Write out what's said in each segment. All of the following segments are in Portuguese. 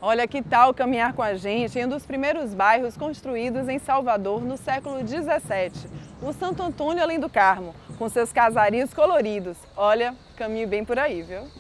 Olha, que tal caminhar com a gente em um dos primeiros bairros construídos em Salvador no século XVII, o Santo Antônio Além do Carmo, com seus casarios coloridos. Olha, caminho bem por aí, viu?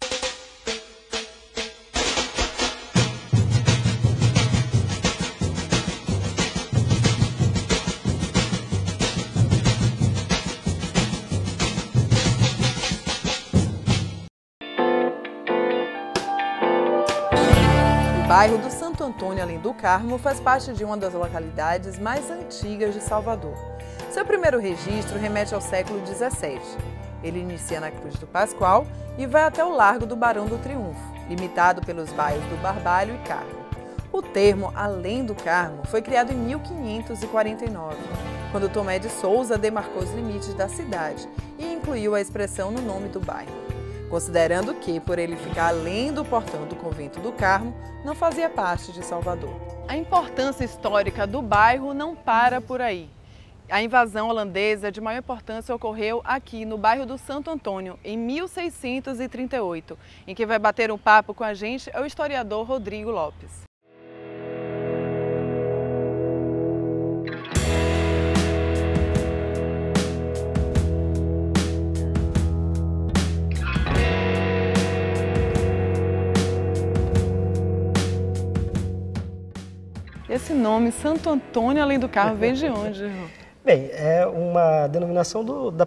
O bairro do Santo Antônio Além do Carmo faz parte de uma das localidades mais antigas de Salvador. Seu primeiro registro remete ao século XVII. Ele inicia na Cruz do Pascoal e vai até o Largo do Barão do Triunfo, limitado pelos bairros do Barbalho e Carmo. O termo Além do Carmo foi criado em 1549, quando Tomé de Souza demarcou os limites da cidade e incluiu a expressão no nome do bairro, considerando que, por ele ficar além do portão do Convento do Carmo, não fazia parte de Salvador. A importância histórica do bairro não para por aí. A invasão holandesa de maior importância ocorreu aqui no bairro do Santo Antônio, em 1638. Em quem vai bater um papo com a gente é o historiador Rodrigo Lopes. Esse nome, Santo Antônio Além do Carmo, vem de onde, irmão? Bem, é uma denominação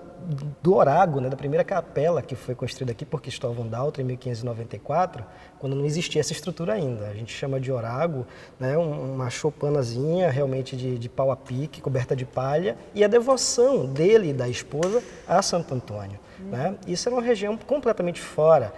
do Orago, né, da primeira capela que foi construída aqui por Cristóvão Daltro em 1594, quando não existia essa estrutura ainda. A gente chama de Orago, né, uma choupanazinha realmente de pau a pique, coberta de palha, e a devoção dele e da esposa a Santo Antônio. Né? Isso era uma região completamente fora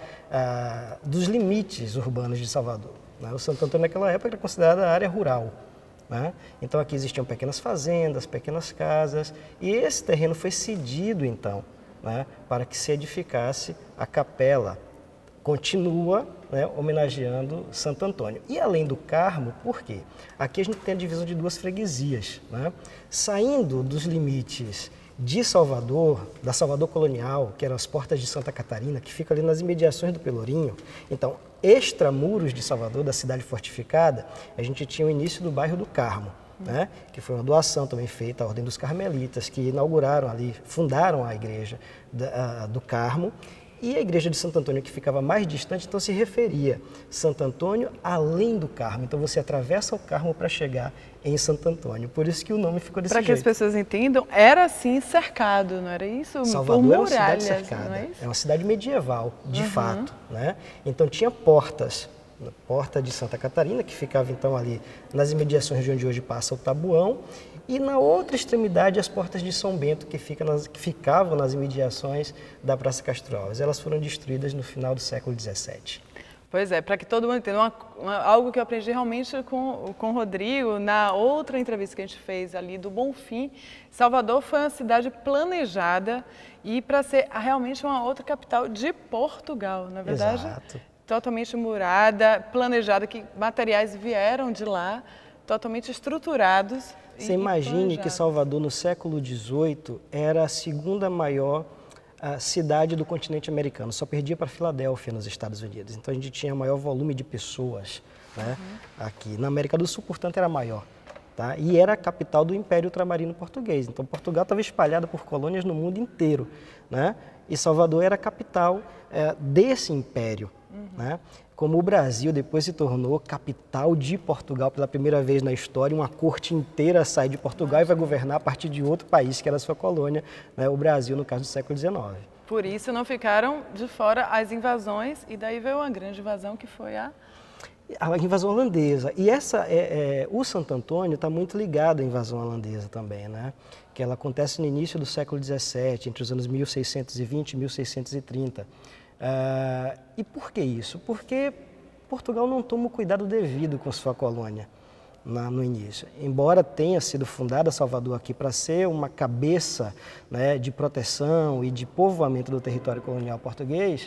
dos limites urbanos de Salvador. Né? O Santo Antônio naquela época era considerada área rural. Né? Então aqui existiam pequenas fazendas, pequenas casas, e esse terreno foi cedido então, né, para que se edificasse a capela. Continua, né, homenageando Santo Antônio. E além do Carmo, por quê? Aqui a gente tem a divisão de duas freguesias. Né? Saindo dos limites de Salvador, da Salvador colonial, que eram as portas de Santa Catarina, que fica ali nas imediações do Pelourinho, então, extramuros de Salvador, da cidade fortificada, a gente tinha o início do bairro do Carmo, né? Que foi uma doação também feita à Ordem dos Carmelitas, que inauguraram ali, fundaram a igreja do Carmo, e a igreja de Santo Antônio, que ficava mais distante, então se referia Santo Antônio além do Carmo. Então você atravessa o Carmo para chegar em Santo Antônio. Por isso que o nome ficou desse jeito. Para que as pessoas entendam, era assim cercado, não era isso? Salvador é uma cidade cercada, não é isso? É uma cidade medieval, de fato. Né? Então tinha portas. A porta de Santa Catarina, que ficava então ali nas imediações de onde hoje passa o Tabuão, e na outra extremidade as portas de São Bento, que ficavam nas imediações da Praça Castro Alves. Elas foram destruídas no final do século XVII. Pois é, para que todo mundo entenda, algo que eu aprendi realmente com o Rodrigo, na outra entrevista que a gente fez ali do Bonfim, Salvador foi uma cidade planejada e para ser realmente uma outra capital de Portugal, na verdade. Exato. Totalmente murada, planejada, que materiais vieram de lá, totalmente estruturados. Você imagine que Salvador, no século XVIII, era a segunda maior cidade do continente americano, só perdia para Filadélfia, nos Estados Unidos. Então a gente tinha maior volume de pessoas, né, aqui. Na América do Sul, portanto, era maior. Tá? E era a capital do Império Ultramarino Português. Então Portugal estava espalhada por colônias no mundo inteiro. Né? E Salvador era a capital desse império. Né? Como o Brasil depois se tornou capital de Portugal pela primeira vez na história, uma corte inteira sai de Portugal e vai governar a partir de outro país que era sua colônia, né? O Brasil, no caso do século XIX. Por isso não ficaram de fora as invasões, e daí veio uma grande invasão que foi a invasão holandesa. E o Santo Antônio está muito ligado à invasão holandesa também, né? Que ela acontece no início do século XVII, entre os anos 1620 e 1630. E por que isso? Porque Portugal não toma o cuidado devido com sua colônia no início. Embora tenha sido fundada Salvador aqui para ser uma cabeça, né, de proteção e de povoamento do território colonial português,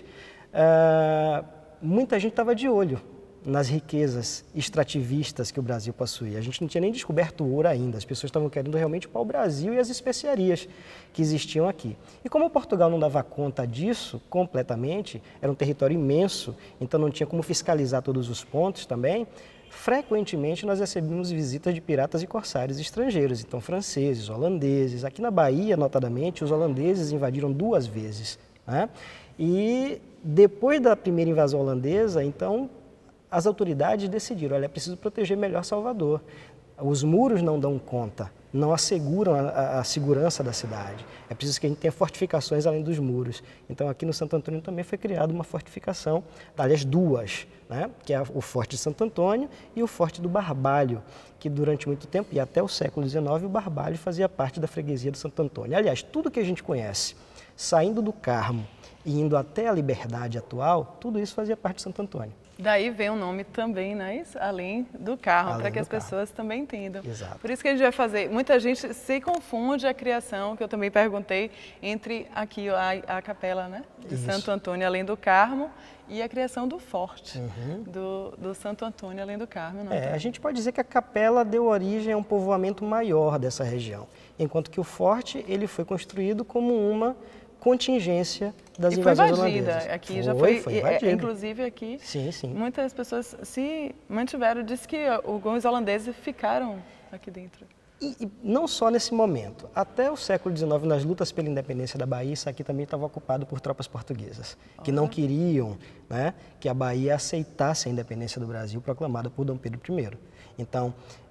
muita gente estava de olho nas riquezas extrativistas que o Brasil possuía. A gente não tinha nem descoberto o ouro ainda, as pessoas estavam querendo realmente para o Brasil e as especiarias que existiam aqui. E como Portugal não dava conta disso completamente, era um território imenso, então não tinha como fiscalizar todos os pontos também, frequentemente nós recebemos visitas de piratas e corsários estrangeiros, então franceses, holandeses. Aqui na Bahia, notadamente, os holandeses invadiram 2 vezes, né? E depois da primeira invasão holandesa, então, as autoridades decidiram, olha, é preciso proteger melhor Salvador. Os muros não dão conta, não asseguram a segurança da cidade. É preciso que a gente tenha fortificações além dos muros. Então, aqui no Santo Antônio também foi criada uma fortificação, aliás, 2, né? Que é o Forte de Santo Antônio e o Forte do Barbalho, que durante muito tempo, e até o século XIX, o Barbalho fazia parte da freguesia do Santo Antônio. Aliás, tudo que a gente conhece, saindo do Carmo e indo até a Liberdade atual, tudo isso fazia parte de Santo Antônio. Daí vem o nome também, né? Além do Carmo, para que as pessoas também entendam. Exato. Por isso que a gente vai fazer. Muita gente se confunde a criação, que eu também perguntei, entre aqui a capela, né? De Santo Antônio, além do Carmo, e a criação do forte do Santo Antônio, além do Carmo. Não a gente pode dizer que a capela deu origem a um povoamento maior dessa região, enquanto que o forte ele foi construído como uma contingência das invasões holandesas. Aqui foi invadida. Inclusive aqui, sim. Muitas pessoas se mantiveram, diz que alguns holandeses ficaram aqui dentro. E não só nesse momento, até o século XIX, nas lutas pela independência da Bahia, isso aqui também estava ocupado por tropas portuguesas, que não queriam, né, que a Bahia aceitasse a independência do Brasil proclamada por Dom Pedro I. Então,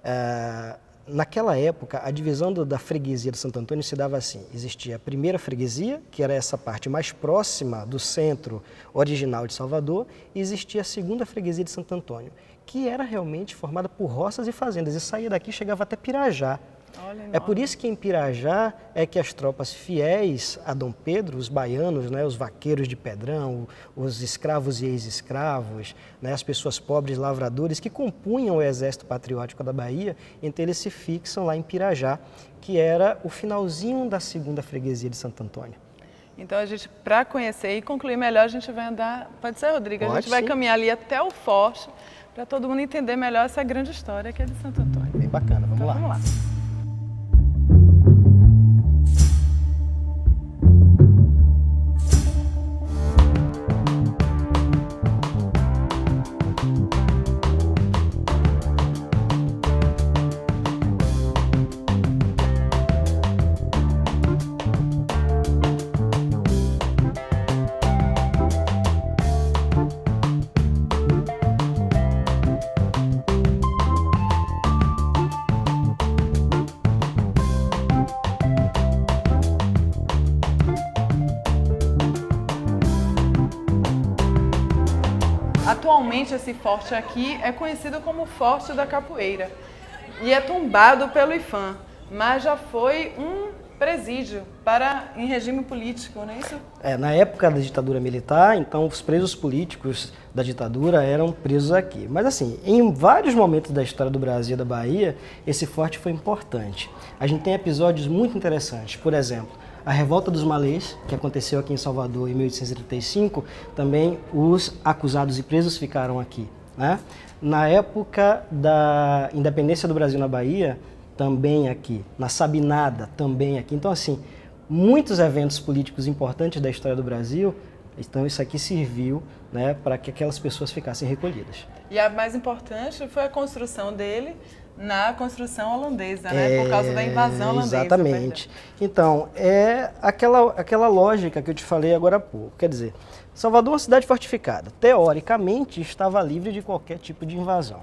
naquela época, a divisão da freguesia de Santo Antônio se dava assim. Existia a primeira freguesia, que era essa parte mais próxima do centro original de Salvador, e existia a segunda freguesia de Santo Antônio, que era realmente formada por roças e fazendas, e saía daqui e chegava até Pirajá. É por isso que em Pirajá é que as tropas fiéis a Dom Pedro, os baianos, né, os vaqueiros de Pedrão, os escravos e ex-escravos, né, as pessoas pobres lavradores que compunham o exército patriótico da Bahia, então eles se fixam lá em Pirajá, que era o finalzinho da segunda freguesia de Santo Antônio. Então, a gente, para conhecer e concluir melhor, a gente vai andar, pode ser, Rodrigo? A gente vai caminhar ali até o forte, para todo mundo entender melhor essa grande história que é de Santo Antônio. Bem bacana, vamos lá. Vamos lá. Atualmente, esse forte aqui é conhecido como Forte da Capoeira e é tombado pelo IPHAN, mas já foi um presídio em regime político, não é isso? Na época da ditadura militar, então os presos políticos da ditadura eram presos aqui. Mas assim, em vários momentos da história do Brasil e da Bahia, esse forte foi importante. A gente tem episódios muito interessantes, por exemplo, a Revolta dos Malês, que aconteceu aqui em Salvador em 1835, também os acusados e presos ficaram aqui, né? Na época da independência do Brasil na Bahia, também aqui. Na Sabinada, também aqui. Então, assim, muitos eventos políticos importantes da história do Brasil, então isso aqui serviu, né, para que aquelas pessoas ficassem recolhidas. E a mais importante foi a construção dele na construção holandesa, né? Por causa da invasão holandesa. Exatamente. Então, é aquela lógica que eu te falei agora há pouco. Quer dizer, Salvador é uma cidade fortificada. Teoricamente, estava livre de qualquer tipo de invasão.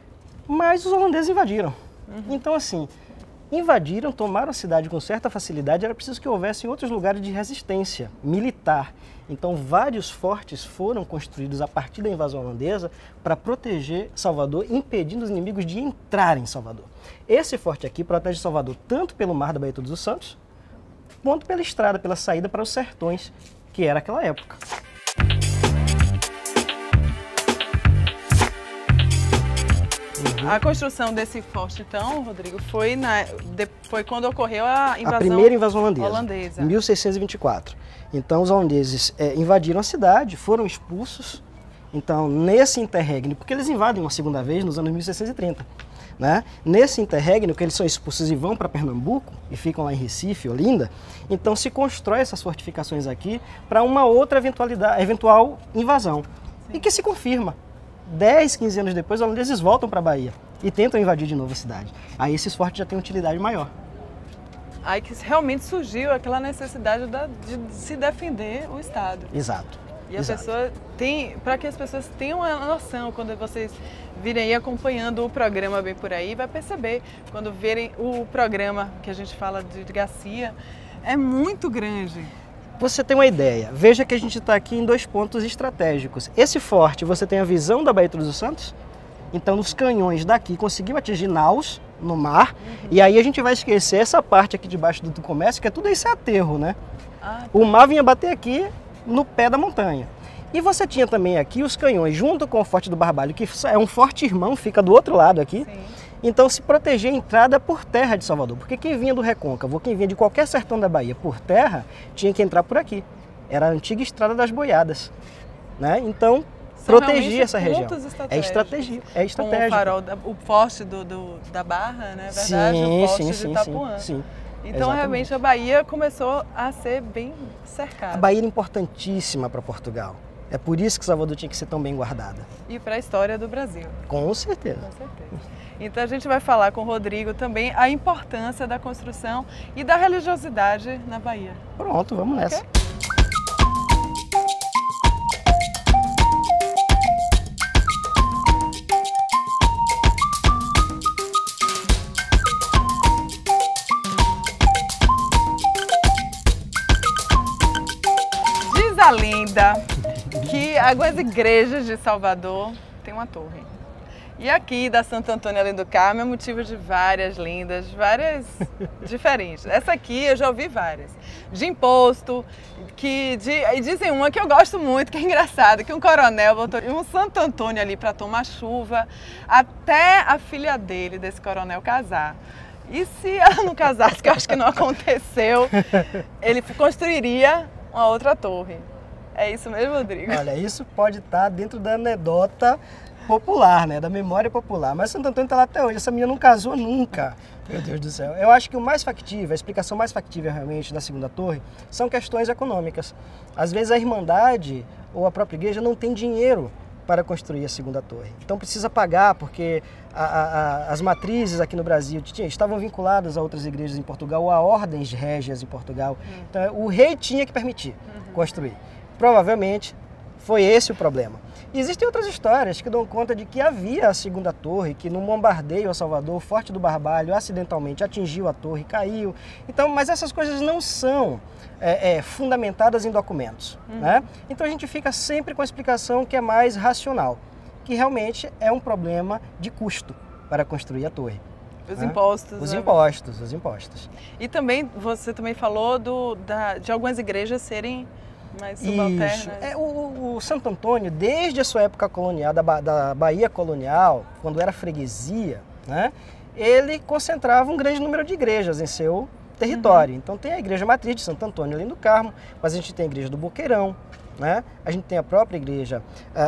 Mas os holandeses invadiram. Então, assim, invadiram, tomaram a cidade com certa facilidade, era preciso que houvesse outros lugares de resistência militar. Então, vários fortes foram construídos a partir da invasão holandesa para proteger Salvador, impedindo os inimigos de entrarem em Salvador. Esse forte aqui protege Salvador tanto pelo mar da Baía de Todos os Santos, quanto pela estrada, pela saída para os sertões, que era aquela época. A construção desse forte, então, Rodrigo, foi quando ocorreu a invasão a primeira invasão holandesa. Em 1624. Então, os holandeses invadiram a cidade, foram expulsos. Então, nesse interregno, porque eles invadem uma segunda vez nos anos 1630, né? Nesse interregno, que eles são expulsos e vão para Pernambuco, e ficam lá em Recife, Olinda, então se constrói essas fortificações aqui para uma outra eventual invasão. Sim. E que se confirma. 10, 15 anos depois, os holandeses voltam para a Bahia e tentam invadir de novo a cidade. Aí esses fortes já têm utilidade maior. Aí que realmente surgiu aquela necessidade de se defender o Estado. Exato. E a pessoa tem, para que as pessoas tenham uma noção, quando vocês virem aí acompanhando o programa Bem Por Aí, vai perceber, quando verem o programa que a gente fala de Garcia, é muito grande. Você tem uma ideia, veja que a gente está aqui em 2 pontos estratégicos. Esse forte, você tem a visão da Baía de Todos os Santos, então os canhões daqui conseguiam atingir naus no mar, e aí a gente vai esquecer essa parte aqui debaixo do comércio, que é tudo isso é aterro, né? O mar vinha bater aqui no pé da montanha. E você tinha também aqui os canhões junto com o Forte do Barbalho, que é um forte irmão, fica do outro lado aqui. Sim. Então se proteger a entrada por terra de Salvador, porque quem vinha do Recôncavo, quem vinha de qualquer sertão da Bahia por terra, tinha que entrar por aqui. Era a antiga Estrada das Boiadas, né? Então protegia essa região. É estratégia. É estratégico. O farol, o forte da Barra, né? Verdade, o forte de Itapuã. Sim. Então, exatamente. Realmente, a Bahia começou a ser bem cercada. A Bahia era importantíssima para Portugal. É por isso que Salvador tinha que ser tão bem guardada. E para a história do Brasil. Com certeza. Com certeza. Então, a gente vai falar com o Rodrigo também a importância da construção e da religiosidade na Bahia. Pronto, vamos nessa. Okay? A lenda que algumas igrejas de Salvador têm uma torre. E aqui da Santo Antônio além do Carmo é motivo de várias lendas, várias diferentes. Essa aqui eu já ouvi várias. De imposto, e dizem uma que eu gosto muito, que é engraçada, que um coronel botou um Santo Antônio ali para tomar chuva até a filha dele, desse coronel, casar. E se ela não casasse, que eu acho que não aconteceu, ele construiria uma outra torre. É isso mesmo, Rodrigo? Olha, isso pode estar dentro da anedota popular, né? Da memória popular. Mas Santo Antônio está lá até hoje. Essa menina não casou nunca. Meu Deus do céu. Eu acho que o mais factível, a explicação mais factível realmente da segunda torre, são questões econômicas. Às vezes a Irmandade ou a própria igreja não tem dinheiro para construir a segunda torre. Então precisa pagar, porque as matrizes aqui no Brasil estavam vinculadas a outras igrejas em Portugal ou a ordens régias em Portugal. Então o rei tinha que permitir construir. Provavelmente foi esse o problema. E existem outras histórias que dão conta de que havia a segunda torre, que num bombardeio a Salvador, o Forte do Barbalho acidentalmente atingiu a torre, caiu. Então, mas essas coisas não são fundamentadas em documentos, né? Então a gente fica sempre com a explicação que é mais racional, que realmente é um problema de custo para construir a torre. Os impostos. Os impostos, os impostos. E também, você também falou de algumas igrejas serem mais subalternas. Isso. O Santo Antônio, desde a sua época colonial, da Bahia colonial, quando era freguesia, né, ele concentrava um grande número de igrejas em seu território. Então tem a igreja matriz de Santo Antônio além do Carmo, mas a gente tem a igreja do Boqueirão, né? A gente tem a própria igreja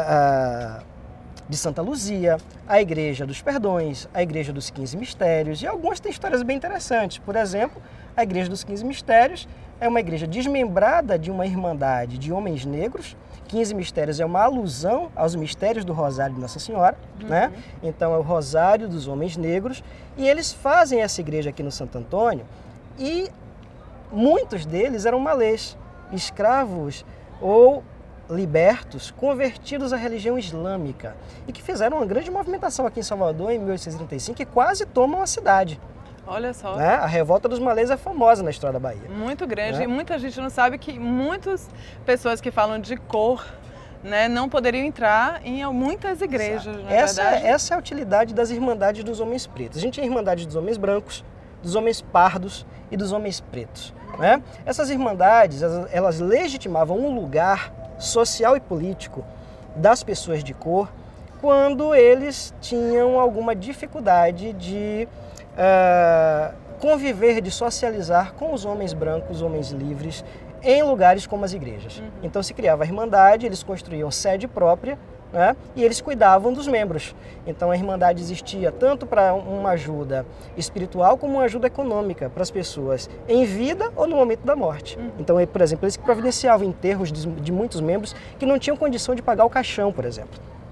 de Santa Luzia, a igreja dos Perdões, a igreja dos 15 Mistérios, e algumas têm histórias bem interessantes. Por exemplo, a igreja dos 15 Mistérios é uma igreja desmembrada de uma irmandade de homens negros. 15 Mistérios é uma alusão aos mistérios do Rosário de Nossa Senhora, né? Então é o Rosário dos Homens Negros, e eles fazem essa igreja aqui no Santo Antônio, e muitos deles eram malês, escravos ou libertos, convertidos à religião islâmica, e que fizeram uma grande movimentação aqui em Salvador em 1835 e quase tomam a cidade. Olha só. Né? A revolta dos malês é famosa na história da Bahia. Muito grande, né? E muita gente não sabe que muitas pessoas que falam de cor, né, não poderiam entrar em muitas igrejas, na verdade. Essa é a utilidade das Irmandades dos Homens Pretos. A gente tem a Irmandade dos Homens Brancos, dos Homens Pardos e dos Homens Pretos. Né? Essas Irmandades, elas legitimavam um lugar social e político das pessoas de cor quando eles tinham alguma dificuldade de conviver, de socializar com os homens brancos, homens livres, em lugares como as igrejas. Então se criava a Irmandade, eles construíam sede própria, né? E eles cuidavam dos membros. Então a Irmandade existia tanto para uma ajuda espiritual como uma ajuda econômica para as pessoas em vida ou no momento da morte. Então, por exemplo, eles providenciavam enterros de muitos membros que não tinham condição de pagar o caixão, por exemplo.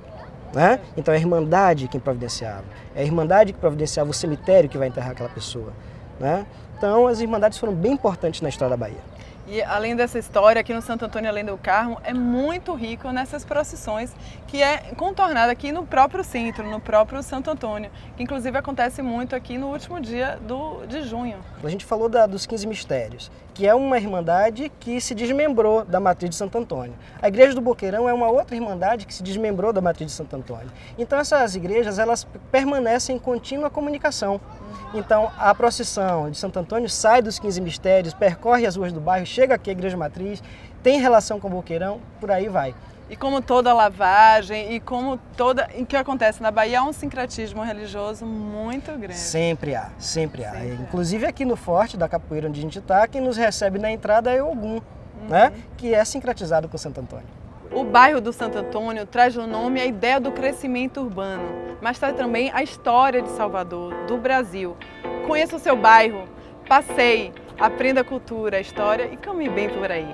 né? Então é a Irmandade quem providenciava. É a Irmandade que providenciava o cemitério que vai enterrar aquela pessoa, né? Então as Irmandades foram bem importantes na história da Bahia. E além dessa história, aqui no Santo Antônio Além do Carmo é muito rico nessas procissões, que é contornada aqui no próprio centro, no próprio Santo Antônio, que inclusive acontece muito aqui no último dia de junho. A gente falou dos 15 mistérios, que é uma irmandade que se desmembrou da matriz de Santo Antônio. A Igreja do Boqueirão é uma outra irmandade que se desmembrou da matriz de Santo Antônio. Então essas igrejas, elas permanecem em contínua comunicação. Então a procissão de Santo Antônio sai dos 15 mistérios, percorre as ruas do bairro, chega aqui à Igreja Matriz, tem relação com o Boqueirão, por aí vai. E como toda lavagem e como o que acontece na Bahia, há um sincretismo religioso muito grande. Sempre há, sempre há. Inclusive aqui no Forte da Capoeira, onde a gente está, quem nos recebe na entrada é Ogum, né? Que é sincretizado com Santo Antônio. O bairro do Santo Antônio traz no nome a ideia do crescimento urbano, mas traz também a história de Salvador, do Brasil. Conheça o seu bairro, passeie, aprenda a cultura, a história e caminhe bem por aí.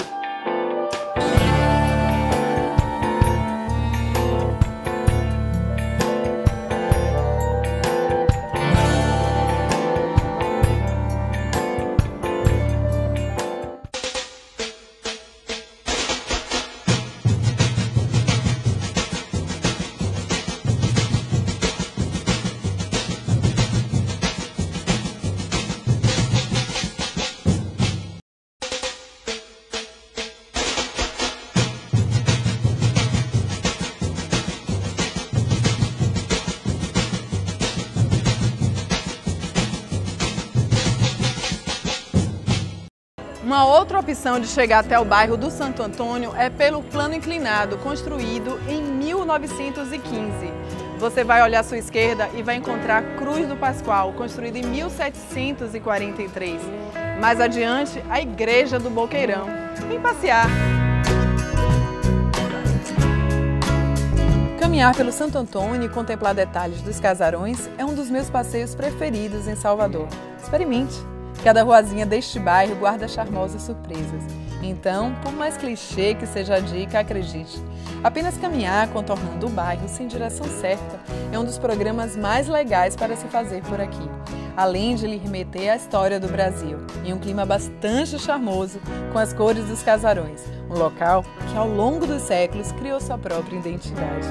Uma outra opção de chegar até o bairro do Santo Antônio é pelo plano inclinado, construído em 1915. Você vai olhar à sua esquerda e vai encontrar a Cruz do Pascoal, construída em 1743. Mais adiante, a Igreja do Boqueirão. Vem passear! Caminhar pelo Santo Antônio e contemplar detalhes dos casarões é um dos meus passeios preferidos em Salvador. Experimente! Cada ruazinha deste bairro guarda charmosas surpresas. Então, por mais clichê que seja a dica, acredite. Apenas caminhar contornando o bairro sem direção certa é um dos programas mais legais para se fazer por aqui. Além de lhe remeter à história do Brasil, em um clima bastante charmoso, com as cores dos casarões. Um local que ao longo dos séculos criou sua própria identidade.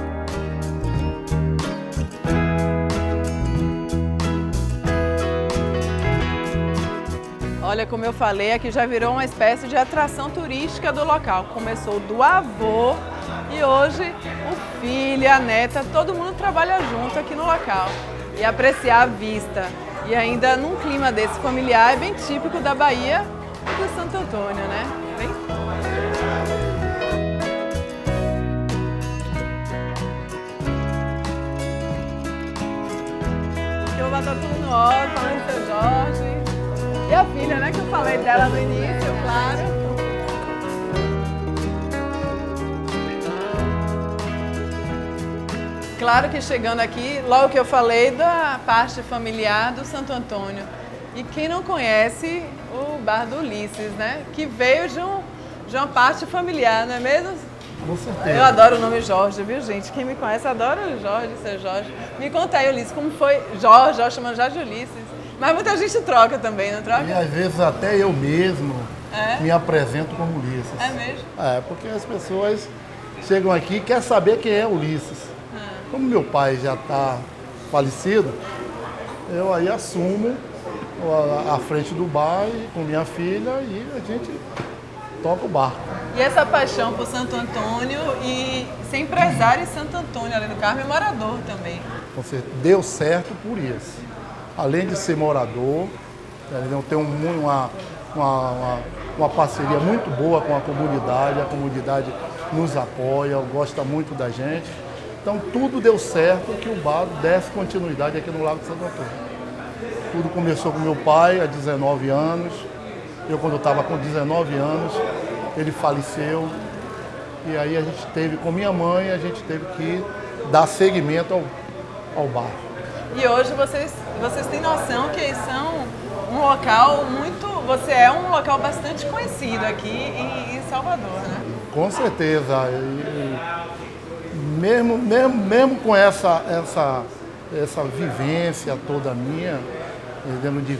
Olha, como eu falei, aqui já virou uma espécie de atração turística do local. Começou do avô e hoje o filho, a neta, todo mundo trabalha junto aqui no local. E apreciar a vista. E ainda num clima desse familiar é bem típico da Bahia e do Santo Antônio, né? Vem. Aqui eu vou botar tudo no óculos, falando do seu Jorge. E a filha, né, que eu falei dela no início, claro. Claro que chegando aqui, logo que eu falei da parte familiar do Santo Antônio. E quem não conhece o Bar do Ulisses, né? Que veio de uma parte familiar, não é mesmo? Com certeza. Eu adoro o nome Jorge, viu, gente? Quem me conhece adora o Jorge, seu Jorge. Me conta aí, Ulisses, como foi Jorge chamando já de Ulisses. Mas muita gente troca também, não troca? E às vezes até eu mesmo me apresento como Ulisses. É mesmo? É, porque as pessoas chegam aqui e querem saber quem é Ulisses. Como meu pai já está falecido, eu aí assumo a frente do bar com minha filha e a gente toca o bar. E essa paixão por Santo Antônio e ser empresário em Santo Antônio, além do Carmo, é morador também. Você deu certo por isso. Além de ser morador, tem uma parceria muito boa com a comunidade nos apoia, gosta muito da gente. Então tudo deu certo que o bar desse continuidade aqui no Lago de Santo Antônio. Tudo começou com meu pai há 19 anos, quando eu estava com 19 anos, ele faleceu, e aí a gente teve, com minha mãe, a gente teve que dar seguimento ao bar. E hoje vocês têm noção que são um local você é um local bastante conhecido aqui em Salvador, né? Com certeza. mesmo com essa vivência toda minha, dentro de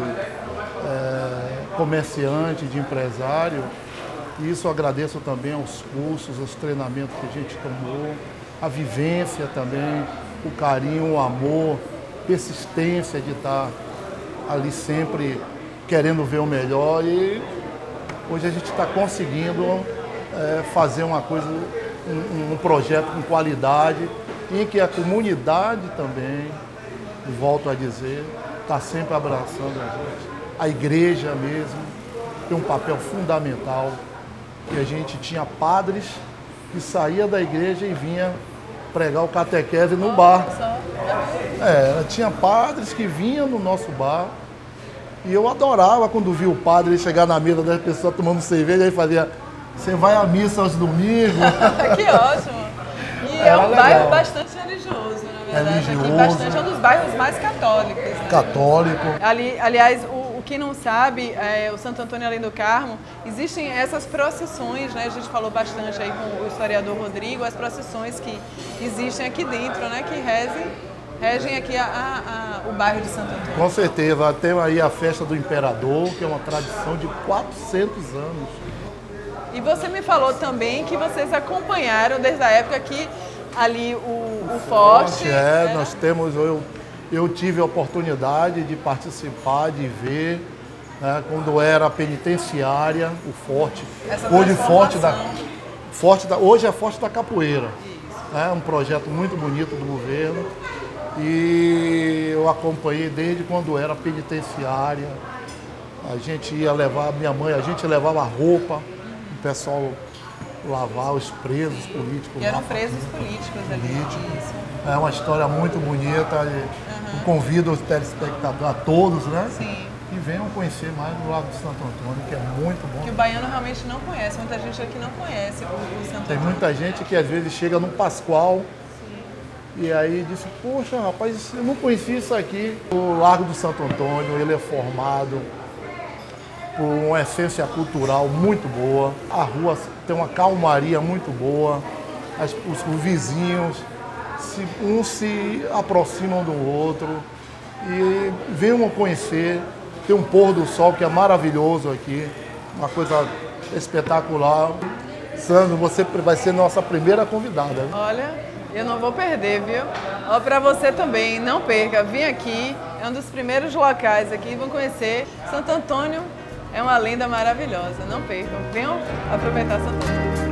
comerciante, de empresário, isso eu agradeço também aos cursos, aos treinamentos que a gente tomou, a vivência também, o carinho, o amor, persistência de estar ali sempre querendo ver o melhor, e hoje a gente está conseguindo fazer uma coisa, um projeto com qualidade, em que a comunidade também, volto a dizer, está sempre abraçando a gente. A igreja mesmo tem um papel fundamental, que a gente tinha padres que saía da igreja e vinha pregar o catequese no bar. Tinha padres que vinham no nosso bar, e eu adorava quando via o padre chegar na mesa das pessoas tomando cerveja, e fazia: "Você vai à missa aos domingos?" Que ótimo! E é um bairro bastante religioso, na verdade. Religioso. Aqui bastante, é um dos bairros mais católicos. Né? Católico. Aliás, quem não sabe, o Santo Antônio Além do Carmo, existem essas procissões, né? A gente falou bastante aí com o historiador Rodrigo, as procissões que existem aqui dentro, né? Que regem aqui o bairro de Santo Antônio. Com certeza, tem aí a festa do Imperador, que é uma tradição de 400 anos. E você me falou também que vocês acompanharam desde a época que ali o Forte... Né? Nós temos... Eu tive a oportunidade de participar, de ver, né, quando era penitenciária, o Forte. Hoje é Forte da Capoeira. É um projeto muito bonito do governo. E eu acompanhei desde quando era penitenciária. A gente ia levar, minha mãe, a gente levava roupa, o pessoal lavar os presos políticos. E eram presos políticos ali. É uma história muito bonita. Eu convido os telespectadores, a todos, né? Sim. Que venham conhecer mais o Lago de Santo Antônio, que é muito bom. Que o baiano realmente não conhece, muita gente aqui não conhece o Santo Antônio. Tem muita gente que às vezes chega no Pascoal, sim, e aí diz: "Poxa, rapaz, eu não conhecia isso aqui." O Largo do Santo Antônio, ele é formado por uma essência cultural muito boa. A rua tem uma calmaria muito boa. Os vizinhos uns se aproximam do outro e venham conhecer. Tem um pôr do sol que é maravilhoso aqui, uma coisa espetacular. Sandro, você vai ser nossa primeira convidada. Olha, eu não vou perder, viu? Ó, para você também, não perca, vem aqui, é um dos primeiros locais aqui, vão conhecer. Santo Antônio é uma lenda maravilhosa, não percam, venham aproveitar Santo Antônio.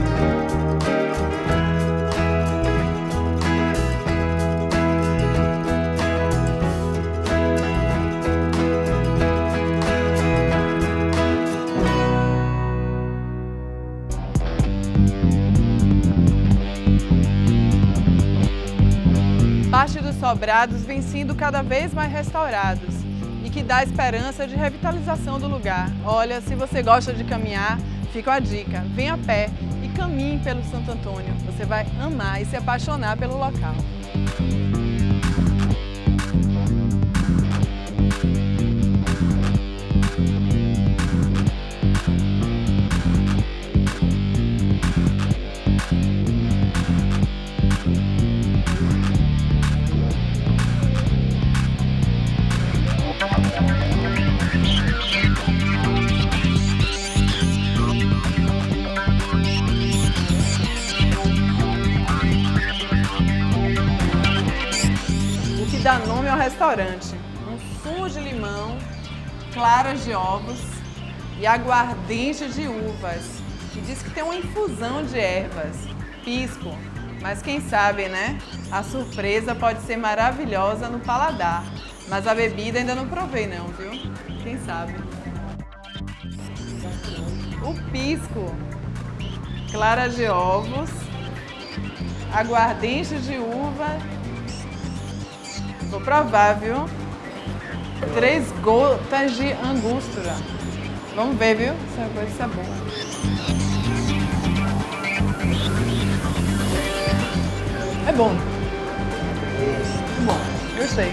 Parte dos sobrados vem sendo cada vez mais restaurados e que dá esperança de revitalização do lugar. Olha, se você gosta de caminhar, fica a dica, vem a pé e caminhe pelo Santo Antônio. Você vai amar e se apaixonar pelo local. Dá nome ao restaurante, um sumo de limão, claras de ovos e aguardente de uvas. E diz que tem uma infusão de ervas, pisco, mas quem sabe, né? A surpresa pode ser maravilhosa no paladar, mas a bebida ainda não provei não, viu? Quem sabe? O pisco, claras de ovos, aguardente de uva. Vou provar, viu? 3 gotas de angústia. Vamos ver, viu? Essa coisa é boa. É bom. Bom, gostei.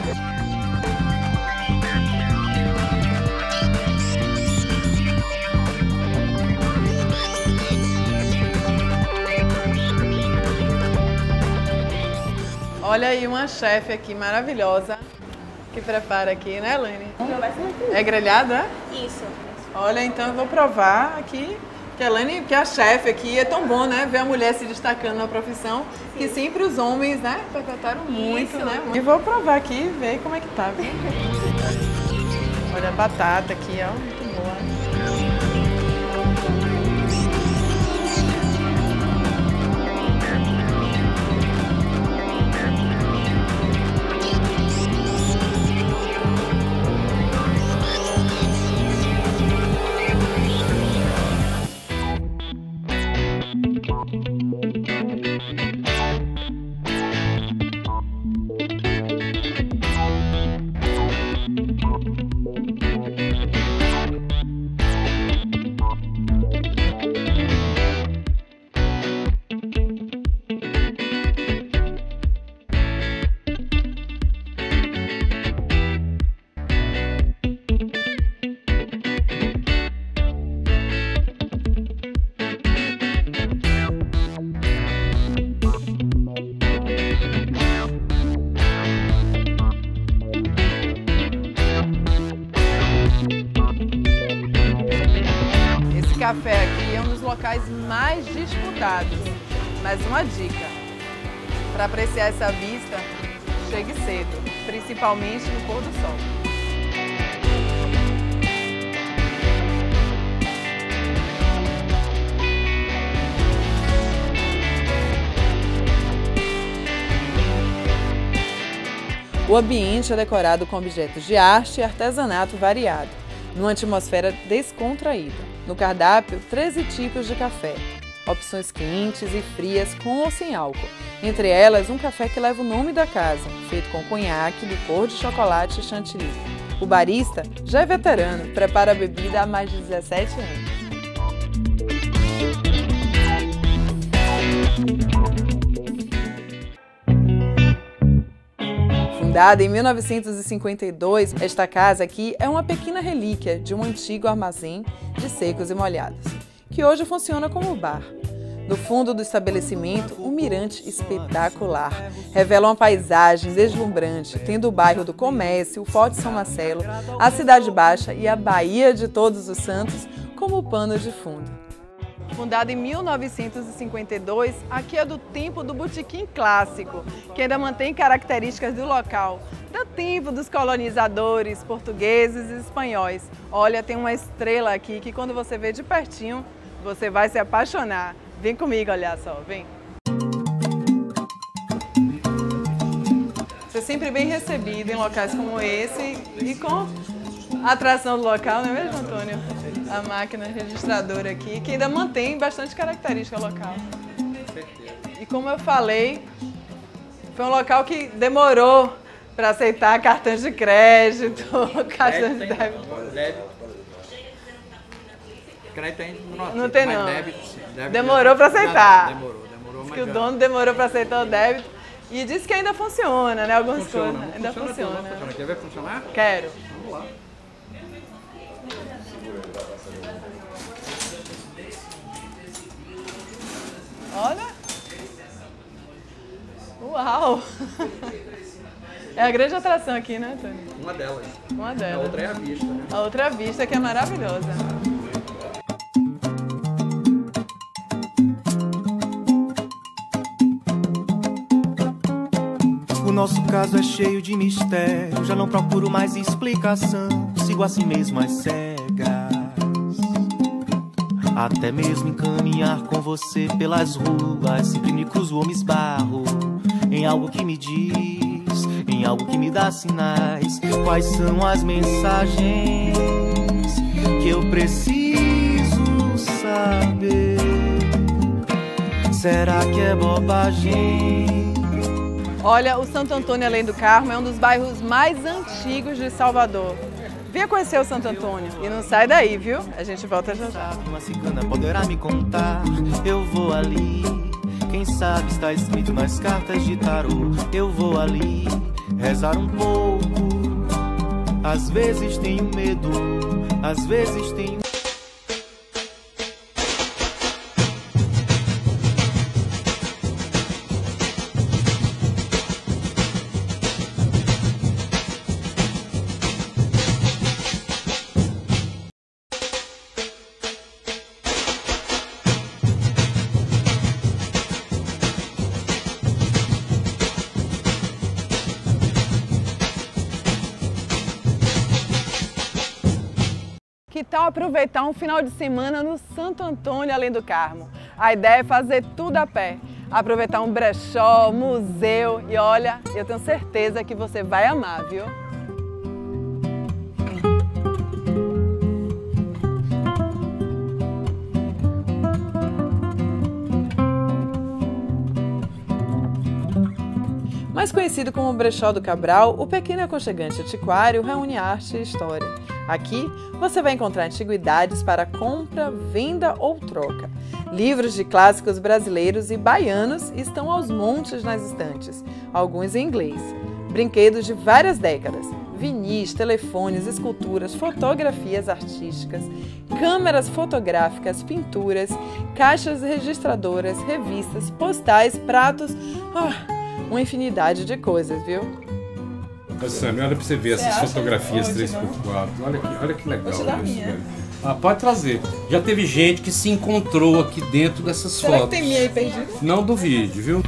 Olha aí uma chefe aqui maravilhosa que prepara aqui, né, Elaine? É grelhado, é? Isso. Olha, então eu vou provar aqui. Que a Elaine, que a chefe aqui, é tão bom, né? Ver a mulher se destacando na profissão, que sempre os homens, né? Perpetuaram muito, né? E vou provar aqui e ver como é que tá, viu? Olha a batata aqui, ó, muito boa. Esse café aqui é um dos locais mais disputados, mas uma dica, para apreciar essa vista, chegue cedo, principalmente no pôr do sol. O ambiente é decorado com objetos de arte e artesanato variado, numa atmosfera descontraída. No cardápio, 13 tipos de café, opções quentes e frias com ou sem álcool. Entre elas, um café que leva o nome da casa, feito com conhaque, licor de chocolate e chantilly. O barista já é veterano, prepara a bebida há mais de 17 anos. Fundada em 1952, esta casa aqui é uma pequena relíquia de um antigo armazém de secos e molhados, que hoje funciona como bar. No fundo do estabelecimento, um mirante espetacular revela uma paisagem deslumbrante, tendo o bairro do Comércio, o Forte São Marcelo, a Cidade Baixa e a Baía de Todos os Santos como pano de fundo. Fundada em 1952, aqui é do tempo do botequim clássico, que ainda mantém características do local, do tempo dos colonizadores portugueses e espanhóis. Olha, tem uma estrela aqui que quando você vê de pertinho, você vai se apaixonar. Vem comigo olhar só, vem. Você é sempre bem recebido em locais como esse e com a atração do local, não é mesmo, Antônio? A máquina registradora aqui, que ainda mantém bastante característica local. E como eu falei, foi um local que demorou para aceitar cartões de crédito, cartões de débito. Crédito ainda não tem não. Débito demorou para aceitar. Demorou. Diz que o dono demorou para aceitar o débito e disse que ainda funciona, né? Algumas funciona, coisas ainda funciona. Quer ver funcionar? Quero. Vamos lá. Olha! Uau! É a grande atração aqui, né, Antônio? Uma delas. Uma delas. A outra é a vista, né? A outra é a vista, que é maravilhosa. O nosso caso é cheio de mistério, já não procuro mais explicação, sigo assim mesmo às cegas. Até mesmo em caminhar com você pelas ruas, sempre me cruzo ou me esbarro em algo que me diz, em algo que me dá sinais. Quais são as mensagens que eu preciso saber? Será que é bobagem? Olha, o Santo Antônio Além do Carmo é um dos bairros mais antigos de Salvador. Venha conhecer o Santo Antônio e não sai daí, viu? A gente volta já já. Uma cigana poderá me contar, eu vou ali. Quem sabe está escrito nas cartas de tarô. Eu vou ali rezar um pouco. Às vezes tenho medo, às vezes tenho... que tal aproveitar um final de semana no Santo Antônio, além do Carmo? A ideia é fazer tudo a pé. Aproveitar um brechó, museu e olha, eu tenho certeza que você vai amar, viu? Mais conhecido como o Brechó do Cabral, o pequeno e aconchegante antiquário reúne arte e história. Aqui você vai encontrar antiguidades para compra, venda ou troca. Livros de clássicos brasileiros e baianos estão aos montes nas estantes, alguns em inglês. Brinquedos de várias décadas, vinis, telefones, esculturas, fotografias artísticas, câmeras fotográficas, pinturas, caixas registradoras, revistas, postais, pratos... uma infinidade de coisas, viu? Sammy, olha pra você ver essas fotografias 3x4. Olha que legal. Vou te dar a minha. Pode trazer. Já teve gente que se encontrou aqui dentro dessas fotos. Será que tem minha aí perdida? Não duvide, viu?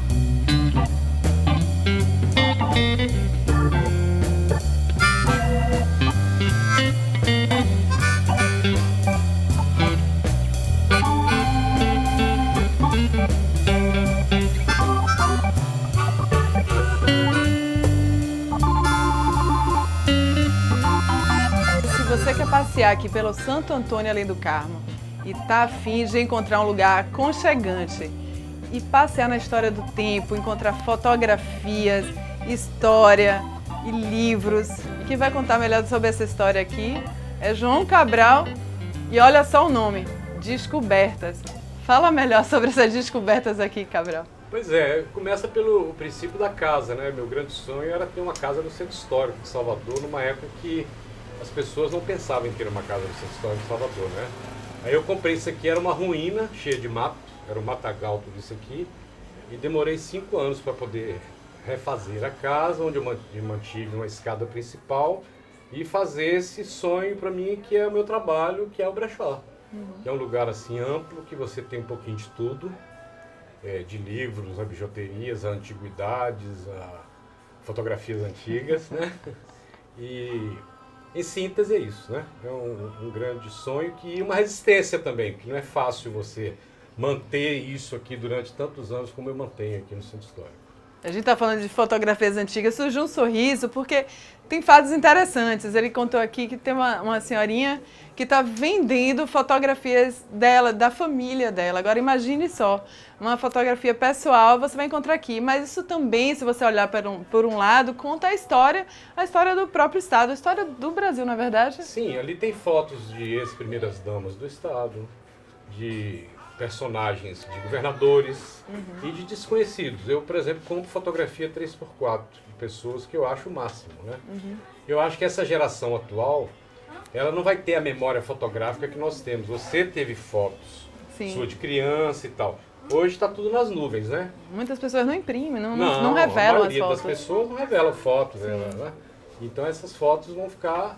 Você quer passear aqui pelo Santo Antônio, além do Carmo, e tá afim de encontrar um lugar aconchegante e passear na história do tempo, encontrar fotografias, história e livros. E quem vai contar melhor sobre essa história aqui é João Cabral e olha só o nome, Descobertas. Fala melhor sobre essas descobertas aqui, Cabral. Pois é, começa pelo princípio da casa, né? Meu grande sonho era ter uma casa no Centro Histórico de Salvador, numa época que as pessoas não pensavam em ter uma casa no Centro Histórico de Salvador, né? Aí eu comprei isso aqui, era uma ruína cheia de mato, era um matagal tudo isso aqui, e demorei 5 anos para poder refazer a casa, onde eu mantive uma escada principal e fazer esse sonho para mim, que é o meu trabalho, que é o brechó. Que é um lugar assim amplo, que você tem um pouquinho de tudo, de livros, a bijuterias, a antiguidades, a fotografias antigas, né? E em síntese é isso, né? É um grande sonho e uma resistência também, porque não é fácil você manter isso aqui durante tantos anos como eu mantenho aqui no Centro Histórico. A gente está falando de fotografias antigas, surgiu um sorriso porque tem fatos interessantes. Ele contou aqui que tem uma senhorinha que está vendendo fotografias dela, da família dela. Agora imagine só, uma fotografia pessoal você vai encontrar aqui, mas isso também, se você olhar por um lado, conta a história do próprio Estado, a história do Brasil, na verdade. Sim, ali tem fotos de ex-primeiras damas do Estado, de personagens de governadores e de desconhecidos. Eu, por exemplo, compro fotografia 3x4 de pessoas que eu acho o máximo, né? Eu acho que essa geração atual, ela não vai ter a memória fotográfica que nós temos. Você teve fotos, sua de criança e tal. Hoje está tudo nas nuvens, né? Muitas pessoas não imprimem, não revelam as fotos. A maioria das pessoas não revelam fotos, né? Então essas fotos vão ficar...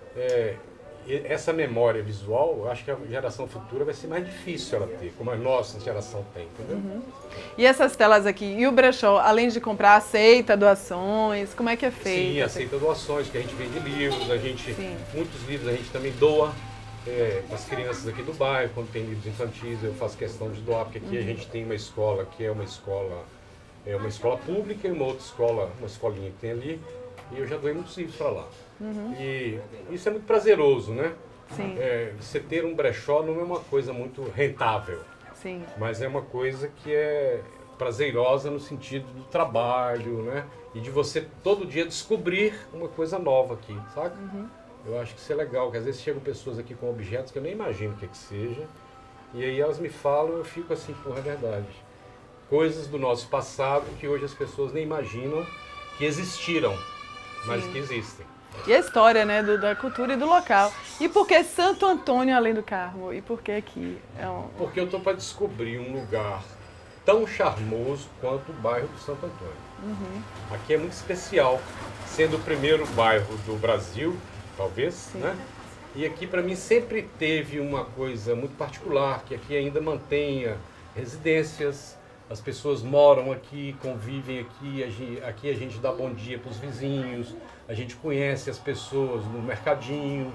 essa memória visual, eu acho que a geração futura vai ser mais difícil ela ter, como a nossa geração tem, entendeu? E essas telas aqui, e o brechó, além de comprar, aceita doações, como é que é feito? Sim, aceita doações, que a gente vende livros, muitos livros a gente também doa para as crianças aqui do bairro, quando tem livros infantis eu faço questão de doar, porque aqui a gente tem uma escola que é uma escola pública e uma outra escola, uma escolinha que tem ali, e eu já doei muitos livros para lá. E isso é muito prazeroso, né? Sim. Você ter um brechó não é uma coisa muito rentável, Sim. mas é uma coisa que é prazerosa no sentido do trabalho, né? E de você todo dia descobrir uma coisa nova aqui, sabe? Eu acho que isso é legal, porque às vezes chegam pessoas aqui com objetos que eu nem imagino o que seja, e aí elas me falam e eu fico assim, porra, é verdade. Coisas do nosso passado que hoje as pessoas nem imaginam que existiram, mas que existem. E a história, né, da cultura e do local. E por que Santo Antônio, além do Carmo? E por que aqui? Porque eu estou para descobrir um lugar tão charmoso quanto o bairro do Santo Antônio. Aqui é muito especial, sendo o primeiro bairro do Brasil, talvez, né? E aqui para mim sempre teve uma coisa muito particular, que aqui ainda mantenha residências, as pessoas moram aqui, convivem aqui a gente dá bom dia para os vizinhos, a gente conhece as pessoas no mercadinho,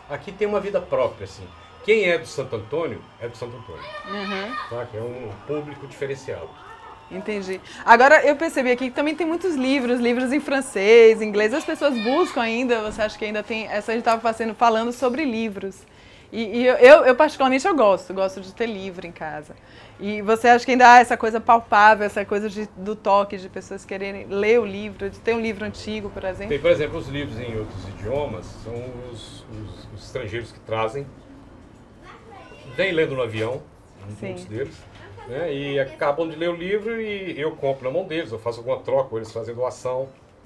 aqui tem uma vida própria, assim. Quem é do Santo Antônio, é do Santo Antônio. Tá? Que é um público diferenciado. Entendi. Agora, eu percebi aqui que também tem muitos livros em francês, inglês. As pessoas buscam ainda, você acha que ainda tem... A gente estava falando sobre livros. E eu particularmente, eu gosto de ter livro em casa. E você acha que ainda há essa coisa palpável, essa coisa do toque, de pessoas quererem ler o livro, de ter um livro antigo, por exemplo? Tem, por exemplo, os livros em outros idiomas, são os estrangeiros que trazem, vêm lendo no avião, muitos deles, né, e acabam de ler o livro e eu compro na mão deles, eu faço alguma troca, ou eles fazem doação.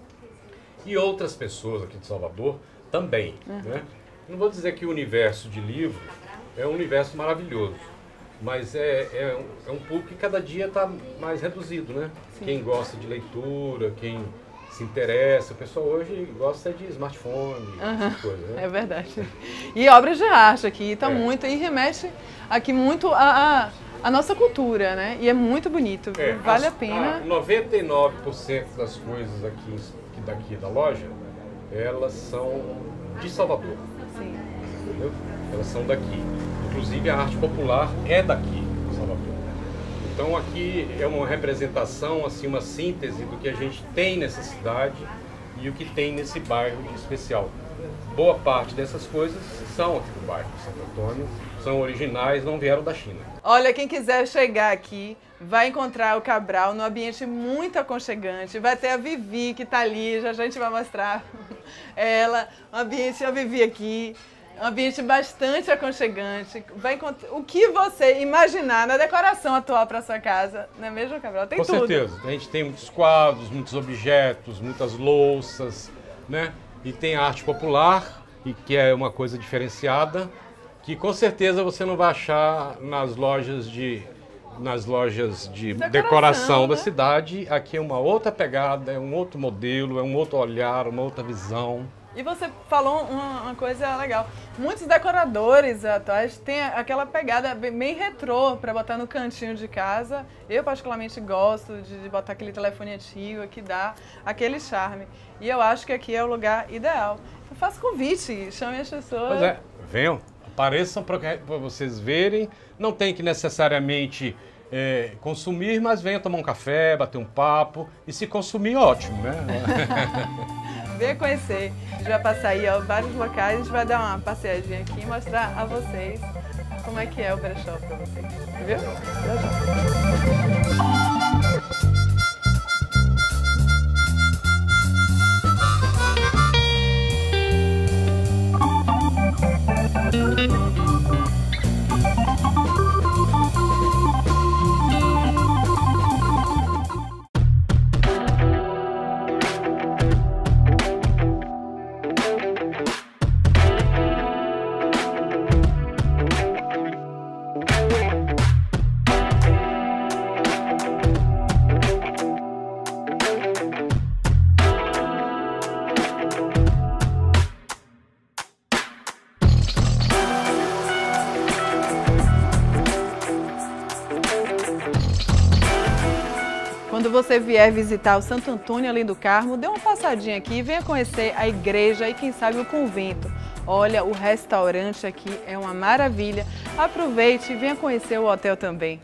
E outras pessoas aqui de Salvador também, né? Não vou dizer que o universo de livro é um universo maravilhoso, mas é um público que cada dia está mais reduzido, né? Sim. Quem gosta de leitura, quem se interessa, o pessoal hoje gosta de smartphone, essas coisas, né? É verdade. E obras de arte aqui, tá muito, e remete aqui muito a nossa cultura, né? E é muito bonito, vale a pena. 99% das coisas daqui da loja, elas são de Salvador. Sim. Entendeu? Elas são daqui. Inclusive a arte popular é daqui, de Salvador. Então aqui é uma representação, assim, uma síntese do que a gente tem nessa cidade e o que tem nesse bairro especial. Boa parte dessas coisas são aqui do bairro de Santo Antônio, são originais, não vieram da China. Olha, quem quiser chegar aqui, vai encontrar o Cabral num ambiente muito aconchegante. Vai ter a Vivi, que está ali, já a gente vai mostrar ela, a Vivi aqui. Um ambiente bastante aconchegante. Vai encontrar o que você imaginar na decoração atual para sua casa, não é mesmo, Cabral? Tem tudo. Com certeza. A gente tem muitos quadros, muitos objetos, muitas louças, né? E tem a arte popular, e que é uma coisa diferenciada, que com certeza você não vai achar nas lojas de decoração da cidade. Aqui é uma outra pegada, é um outro modelo, é um outro olhar, uma outra visão. E você falou uma coisa legal. Muitos decoradores atuais têm aquela pegada bem retrô para botar no cantinho de casa. Eu particularmente gosto de botar aquele telefone antigo que dá aquele charme. E eu acho que aqui é o lugar ideal. Eu faço convite, chame as pessoas. Pois é, venham, apareçam para vocês verem. Não tem que necessariamente consumir, mas venham tomar um café, bater um papo. E se consumir, ótimo, né? Venha conhecer. A gente vai passar aí vários locais, a gente vai dar uma passeadinha aqui e mostrar a vocês como é que é o brechó para vocês. Viu? Quando você vier visitar o Santo Antônio além do Carmo, dê uma passadinha aqui, venha conhecer a igreja e quem sabe o convento. Olha, o restaurante aqui é uma maravilha. Aproveite e venha conhecer o hotel também.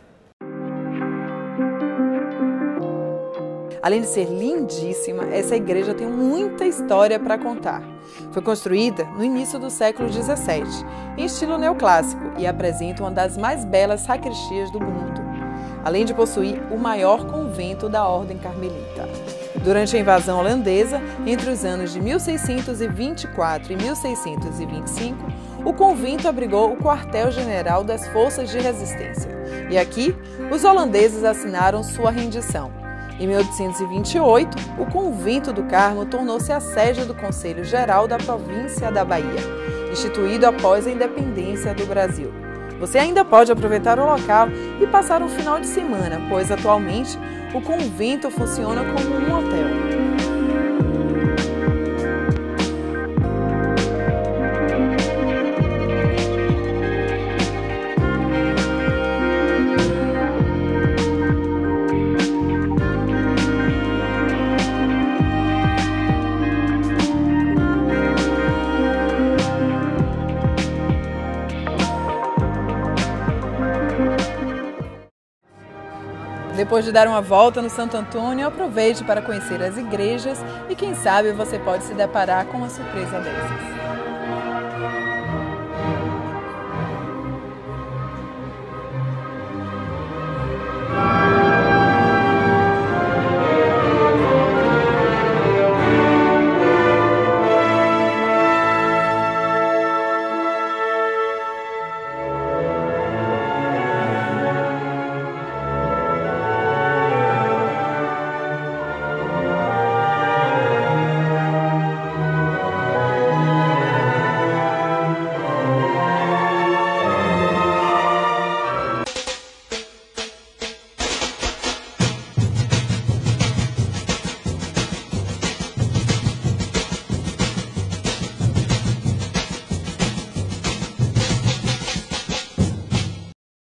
Além de ser lindíssima, essa igreja tem muita história para contar. Foi construída no início do século XVII, em estilo neoclássico, e apresenta uma das mais belas sacristias do mundo, além de possuir o maior convento da Ordem Carmelita. Durante a invasão holandesa, entre os anos de 1624 e 1625, o convento abrigou o quartel-general das Forças de Resistência. E aqui, os holandeses assinaram sua rendição. Em 1828, o Convento do Carmo tornou-se a sede do Conselho Geral da Província da Bahia, instituído após a independência do Brasil. Você ainda pode aproveitar o local e passar um final de semana, pois atualmente o convento funciona como um hotel. Depois de dar uma volta no Santo Antônio, aproveite para conhecer as igrejas e quem sabe você pode se deparar com uma surpresa dessas.